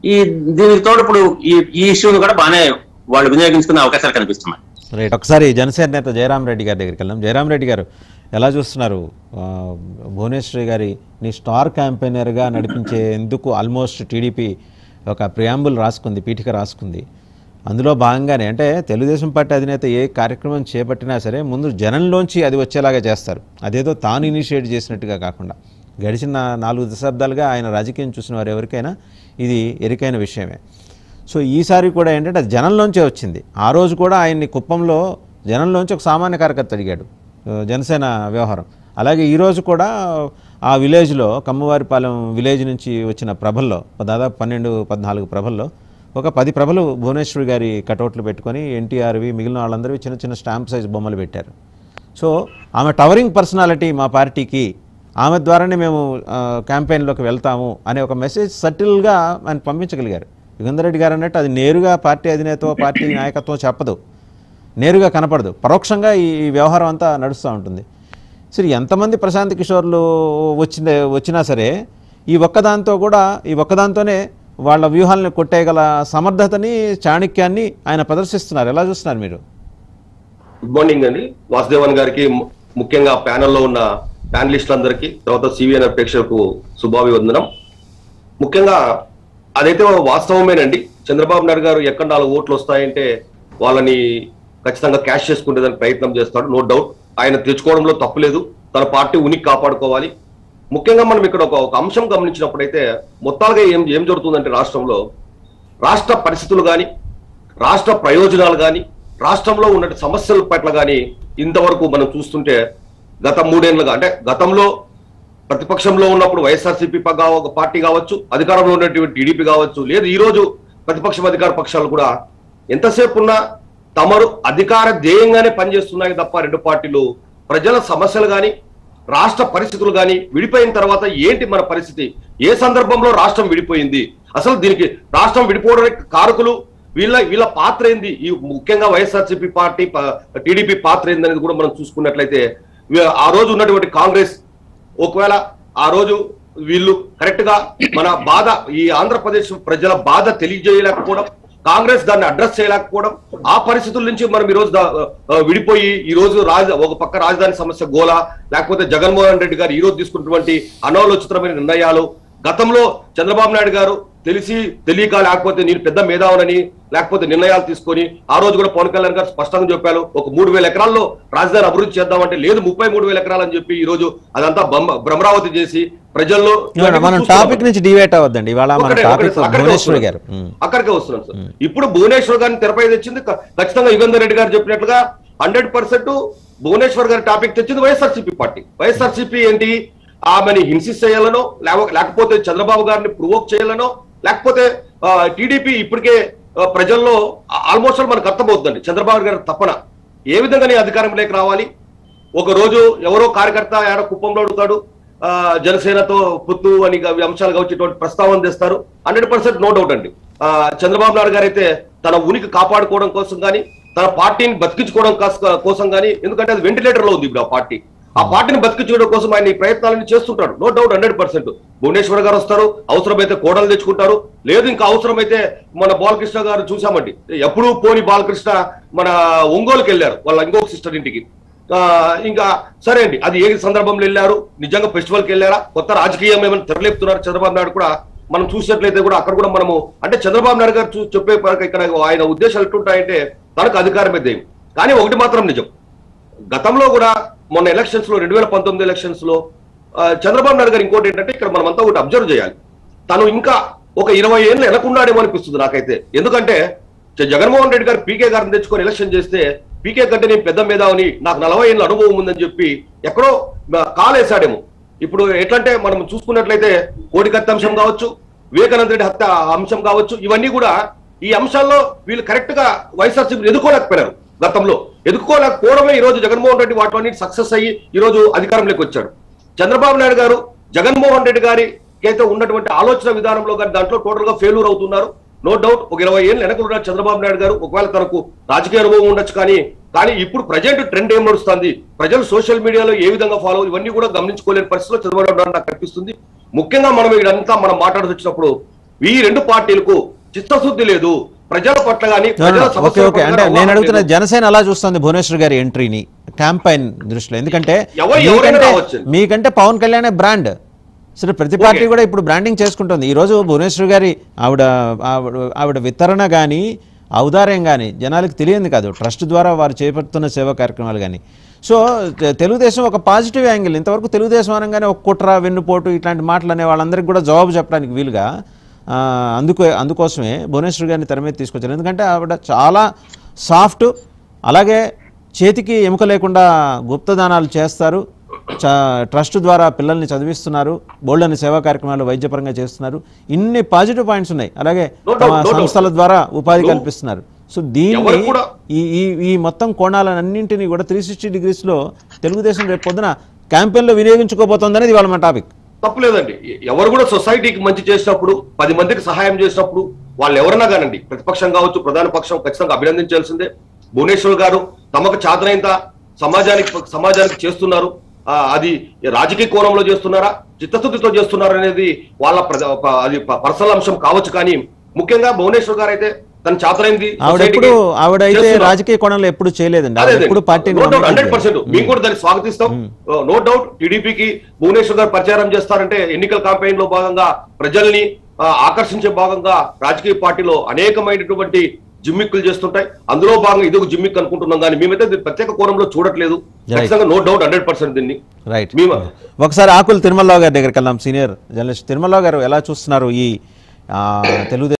ఈ దీనికి తోడు ఇప్పుడు ఈ ఇష్యూని కూడా బాగానే వాళ్ళు వినియోగించుకునే అవకాశాలు కనిపిస్తున్నాయి. రైట్, ఒకసారి జనసేన నేత జయరాం రెడ్డి గారి దగ్గరికి వెళ్దాం. జయరాం రెడ్డి గారు ఎలా చూస్తున్నారు భువనేశ్వరి గారిని స్టార్ క్యాంపెయినర్గా నడిపించేందుకు ఆల్మోస్ట్ టీడీపీ ఒక ప్రియాంబుల్ రాసుకుంది, పీఠిక రాసుకుంది. అందులో భాగంగానే అంటే తెలుగుదేశం పార్టీ అధినేత ఏ కార్యక్రమం చేపట్టినా సరే ముందు జనంలోంచి అది వచ్చేలాగా చేస్తారు. అదేదో తాను ఇనిషియేట్ చేసినట్టుగా కాకుండా. గడిచిన 4 దశాబ్దాలుగా ఆయన రాజకీయం చూసిన వారు ఎవరికైనా ఇది ఎరికైన విషయమే. సో ఈసారి కూడా ఏంటంటే అది జనంలోంచే వచ్చింది. ఆ రోజు కూడా ఆయన్ని కుప్పంలో జనంలోంచి ఒక సామాన్య కార్యకర్త అడిగాడు జనసేన వ్యవహారం. అలాగే ఈరోజు కూడా ఆ విలేజ్లో కమ్మవారిపాలెం విలేజ్ నుంచి వచ్చిన ప్రభల్లో దాదాపు 12-14 ప్రభల్లో ఒక 10 ప్రభలు భువనేశ్వరి గారి కటౌట్లు పెట్టుకొని ఎన్టీఆర్వి మిగిలిన వాళ్ళందరివి చిన్న చిన్న స్టాంప్ సైజ్ బొమ్మలు పెట్టారు. సో ఆమె టవరింగ్ పర్సనాలిటీ మా పార్టీకి, ఆమె ద్వారానే మేము క్యాంపెయిన్లోకి వెళ్తాము అనే ఒక మెసేజ్ సటిల్గా ఆయన పంపించగలిగారు. యుగంధర్ రెడ్డి గారు అన్నట్టు అది నేరుగా పార్టీ అధినేత పార్టీ నాయకత్వం చెప్పదు, నేరుగా కనపడదు, పరోక్షంగా ఈ వ్యవహారం అంతా నడుస్తూ ఉంటుంది. సరే ఎంతమంది ప్రశాంత్ కిషోర్లు వచ్చినా సరే ఈ ఒక్కదాంతోనే వాళ్ళ వ్యూహాలను కొట్టేయగల సమర్థతని చాణక్యాన్ని ఆయన ప్రదర్శిస్తున్నారు. ఎలా చూస్తున్నారు మీరు? గుడ్ మార్నింగ్ అండి వాసుదేవన్ గారికి, ముఖ్యంగా ప్యానెల్లో ఉన్న ప్యానలిస్టులందరికీ, తర్వాత సివిఎన్ఆర్ ప్రేక్షకులకు శుభాభివందనం. ముఖ్యంగా అదైతే వాస్తవమేనండి. చంద్రబాబు నాయుడు గారు ఎక్కడ 4 ఓట్లు వస్తాయంటే వాళ్ళని ఖచ్చితంగా క్యాష్ చేసుకునేదానికి ప్రయత్నం చేస్తాడు, నో డౌట్. ఆయన తెచ్చుకోవడంలో తప్పులేదు, తన పార్టీ ఉనికి కాపాడుకోవాలి. ముఖ్యంగా మనం ఇక్కడ ఒక అంశం గమనించినప్పుడైతే మొత్తాలుగా ఏం జరుగుతుందంటే రాష్ట్రంలో రాష్ట్ర పరిస్థితులు కానీ, రాష్ట్ర ప్రయోజనాలు కానీ, రాష్ట్రంలో ఉన్న సమస్యల పట్ల కానీ ఇంతవరకు మనం చూస్తుంటే గత 3 ఏళ్లుగా, అంటే గతంలో ప్రతిపక్షంలో ఉన్నప్పుడు వైఎస్ఆర్సీపీ పార్టీ కావచ్చు, అధికారంలో ఉన్నటువంటి టీడీపీ కావచ్చు, లేదు ఈ రోజు ప్రతిపక్షం అధికార పక్షాలు కూడా ఎంతసేపు ఉన్నా తమరు అధికార ధ్యేయంగానే పనిచేస్తున్నాయి తప్ప 2 పార్టీలు ప్రజల సమస్యలు కానీ, రాష్ట్ర పరిస్థితులు కానీ, విడిపోయిన తర్వాత ఏంటి మన పరిస్థితి, ఏ సందర్భంలో రాష్ట్రం విడిపోయింది, అసలు దీనికి రాష్ట్రం విడిపోవడానికి కారకులు వీళ్ళ పాత్ర ఏంది, ఈ ముఖ్యంగా వైఎస్ఆర్సీపీ పార్టీ టీడీపీ పాత్ర ఏంది అనేది కూడా మనం చూసుకున్నట్లయితే ఆ రోజు ఉన్నటువంటి కాంగ్రెస్ ఒకవేళ ఆ రోజు వీళ్ళు కరెక్ట్ గా మన బాధ, ఈ ఆంధ్రప్రదేశ్ ప్రజల బాధ తెలియజేయలేకపోవడం, కాంగ్రెస్ దాన్ని అడ్రస్ చేయలేకపోవడం, ఆ పరిస్థితుల నుంచి మనం ఈ రోజు విడిపోయి ఈ రోజు ఒక పక్క రాజధాని సమస్య గోల, లేకపోతే జగన్మోహన్ రెడ్డి గారు ఈ రోజు తీసుకున్నటువంటి అనాలోచితమైన నిర్ణయాలు, గతంలో చంద్రబాబు నాయుడు గారు తెలియక లేకపోతే నేను పెద్ద మేధావునని లేకపోతే నిర్ణయాలు తీసుకొని ఆ రోజు కూడా పవన్ కళ్యాణ్ గారు స్పష్టంగా చెప్పారు ఒక 3,000 ఎకరాల్లో రాజధాని అభివృద్ధి చేద్దామంటే లేదు 33,000 ఎకరాలు అని చెప్పి ఈ రోజు అదంతా భ్రమరావతి చేసి ప్రజల్లో టాపిక్ నుంచి డివైట్ అవ్వద్దండి. అక్కడికే వస్తున్నాం సార్. ఇప్పుడు భువనేశ్వర్ గారిని తెరపై తెచ్చింది ఖచ్చితంగా యుగంధర్ రెడ్డి గారు చెప్పినట్లుగా 100% భువనేశ్వర్ గారి టాపిక్ తెచ్చింది వైఎస్ఆర్సీపీ పార్టీ. వైఎస్ఆర్సీపీ ఏంటి, ఆమెని హింసిస్ చేయాలనో, లేకపోతే చంద్రబాబు గారిని ప్రొవోక్ చేయాలనో, లేకపోతే టీడీపీ ఇప్పటికే ప్రజల్లో ఆల్మోస్ట్ మనకు అర్థమవుతుందండి చంద్రబాబు గారి తప్పన ఏ విధంగా నీ అధికారంలోకి రావాలి. ఒక రోజు ఎవరో కార్యకర్త ఆడ కుప్పంలో అడుగుతాడు, జనసేనతో పొత్తు అని అంశాలుగా వచ్చేటువంటి ప్రస్తావన తెస్తారు. 100% నో డౌట్ అండి. చంద్రబాబు నాయుడు గారు అయితే తన ఉనికి కాపాడుకోవడం కోసం కానీ, తన పార్టీని బతికించుకోవడం కోసం కానీ, ఎందుకంటే అది వెంటిలేటర్ లో ఉంది ఇప్పుడు ఆ పార్టీని బతికించడం కోసం ఆయన ఈ ప్రయత్నాలను చేస్తుంటాడు, నో డౌట్ 100%. భువనేశ్వర్ గారు వస్తారు, అవసరమైతే కోడలు తెచ్చుకుంటారు, లేదు ఇంకా అవసరమైతే మన బాలకృష్ణ గారు చూసామండి, ఎప్పుడు పోని బాలకృష్ణ మన ఒంగోలుకి వెళ్ళారు వాళ్ళ ఇంకొక సిస్టర్ ఇంటికి. ఇంకా సరే అండి, అది ఏ సందర్భంలో వెళ్ళారు, నిజంగా ఫెస్టివల్కి వెళ్ళారా, కొత్త రాజకీయం ఏమైనా తెరలేపుతున్నారు చంద్రబాబు నాయుడు కూడా మనం చూసినట్లయితే కూడా అక్కడ కూడా మనము అంటే చంద్రబాబు నాయుడు గారు చెప్పే ఇక్కడ ఆయన ఉద్దేశాలు ఎట్లుంటాయంటే తనకు అధికారమే దేయం. కానీ ఒకటి మాత్రం నిజం, గతంలో కూడా మొన్న ఎలక్షన్స్ లో 2019 ఎలక్షన్స్ లో చంద్రబాబు నాయుడు గారు ఇంకోటి ఏంటంటే ఇక్కడ మనమంతా ఒకటి అబ్జర్వ్ చేయాలి, తను ఇంకా ఒక 20 ఏళ్ళు వెనకున్నాడేమో అనిపిస్తుంది నాకైతే. ఎందుకంటే జగన్మోహన్ రెడ్డి గారు పీకే గారిని తెచ్చుకొని ఎలక్షన్ చేస్తే పీకే కంటే నేను పెద్ద మేధావిని, నాకు 40 ఏళ్ళ అనుభవం ఉందని చెప్పి ఎక్కడో కాలేసాడేమో. ఇప్పుడు ఎట్లంటే మనం చూసుకున్నట్లయితే కోడికత్తి అంశం కావచ్చు, వివేకానంద రెడ్డి హత్య అంశం కావచ్చు, ఇవన్నీ కూడా ఈ అంశాల్లో వీళ్ళు కరెక్ట్ గా వైఎస్ఆర్సీపీ ఎదుర్కోలేకపోయారు. గతంలో ఎదుర్కోలేకపోవడమే ఈ రోజు జగన్మోహన్ రెడ్డి వాటిని సక్సెస్ అయ్యి ఈ రోజు అధికారంలోకి వచ్చాడు. చంద్రబాబు నాయుడు గారు జగన్మోహన్ రెడ్డి గారికి అయితే ఉన్నటువంటి ఆలోచన విధానంలో కానీ దాంట్లో టోటల్ గా ఫెయిల్యూర్ అవుతున్నారు. నో డౌట్ ఒక 20 ఏళ్ళు వెనకలున్నారు చంద్రబాబు నాయుడు గారు. ఒకవేళ తనకు రాజకీయ అనుభవం ఉండొచ్చు, కానీ ఇప్పుడు ప్రజెంట్ ట్రెండ్ ఏం నడుస్తుంది, ప్రజలు సోషల్ మీడియాలో ఏ విధంగా ఫాలో, ఇవన్నీ కూడా గమనించుకోలేని పరిస్థితిలో చంద్రబాబు నాయుడు నాకు కనిపిస్తుంది. ముఖ్యంగా మనం ఇదంతా మనం మాట్లాడుతూ వచ్చినప్పుడు ఈ రెండు పార్టీలకు చిత్తశుద్ధి లేదు, ప్రజల పట్ల కానీ ఓకే ఓకే అంటే నేను అడుగుతున్న జనసేన అలా చూస్తుంది భువనేశ్వర్ గారి ఎంట్రీని క్యాంపైన్ దృష్టిలో, ఎందుకంటే మీకంటే పవన్ కళ్యాణ్ బ్రాండ్, సరే ప్రతి పార్టీ కూడా ఇప్పుడు బ్రాండింగ్ చేసుకుంటుంది. ఈరోజు భువనేశ్వర్ గారి ఆవిడ వితరణ కానీ ఔదార్యం కానీ జనాలకు తెలియదు కాదు, ట్రస్ట్ ద్వారా వారు చేపడుతున్న సేవా కార్యక్రమాలు కానీ. సో తెలుగుదేశం ఒక పాజిటివ్ యాంగిల్, ఇంతవరకు తెలుగుదేశం అనగానే ఒక కుట్ర వెన్నుపోటు ఇట్లాంటి మాటలు అనే వాళ్ళందరికీ కూడా జవాబు చెప్పడానికి వీలుగా అందుకోసమే భువనేశ్వర్ గారిని తెర మీద తీసుకొచ్చారు. ఎందుకంటే ఆవిడ చాలా సాఫ్ట్, అలాగే చేతికి ఎముక లేకుండా గుప్తదానాలు చేస్తారు, ట్రస్ట్ ద్వారా పిల్లల్ని చదివిస్తున్నారు, బోల్డ్ అనే సేవా కార్యక్రమాలు వైద్యపరంగా చేస్తున్నారు, ఇన్ని పాజిటివ్ పాయింట్స్ ఉన్నాయి. అలాగే తమ సంస్థల ద్వారా ఉపాధి కల్పిస్తున్నారు. సో దీన్ని ఈ మొత్తం కోణాలన్నింటినీ కూడా 360 డిగ్రీస్లో తెలుగుదేశం రేపు పొద్దున క్యాంపెయిన్లో వినియోగించుకోబోతోంది అనేది ఇవాళ మన టాపిక్. తప్పులేదండి, ఎవరు కూడా సొసైటీకి మంచి చేసినప్పుడు 10 మందికి సహాయం చేసినప్పుడు వాళ్ళు ఎవరన్నా కానండి, ప్రతిపక్షం కావచ్చు ప్రధాన పక్షం, ఖచ్చితంగా అభినందించాల్సిందే. భువనేశ్వర్ గారు తమకు చాదనైంత సమాజానికి చేస్తున్నారు, అది రాజకీయ కోణంలో చేస్తున్నారా చిత్తశుద్ధితో చేస్తున్నారా అనేది వాళ్ళ అది పర్సనల్ అంశం కావచ్చు. కానీ ముఖ్యంగా భువనేశ్వర్ గారు అయితే తన చాతరైంది ఆవిడైతే రాజకీయ కోణంలో ఎప్పుడు చేయలేదండి, 100% మేము కూడా దాన్ని స్వాగతిస్తాం. నో డౌట్ టీడీపీకి భువనేశ్వర్ గారు ప్రచారం చేస్తారంటే ఎన్నికల క్యాంపెయిన్ లో భాగంగా ప్రజల్ని ఆకర్షించే భాగంగా రాజకీయ పార్టీలో అనేకమైనటువంటి జిమ్మిక్కులు చేస్తుంటాయి, అందులో భాగంగా ఇది ఒక జిమ్మిక్ అనుకుంటున్నాం. కానీ మేమైతే ప్రత్యేక కోణంలో చూడట్లేదు, ఖచ్చితంగా నో డౌట్ 100% దీన్ని. రైట్, ఒకసారి ఆకుల తిరుమలరావు గారి దగ్గరికి వెళ్దాం. సీనియర్ జర్నలిస్ట్ తిరుమలరావు గారు ఎలా చూస్తున్నారు ఈ తెలుగుదేశం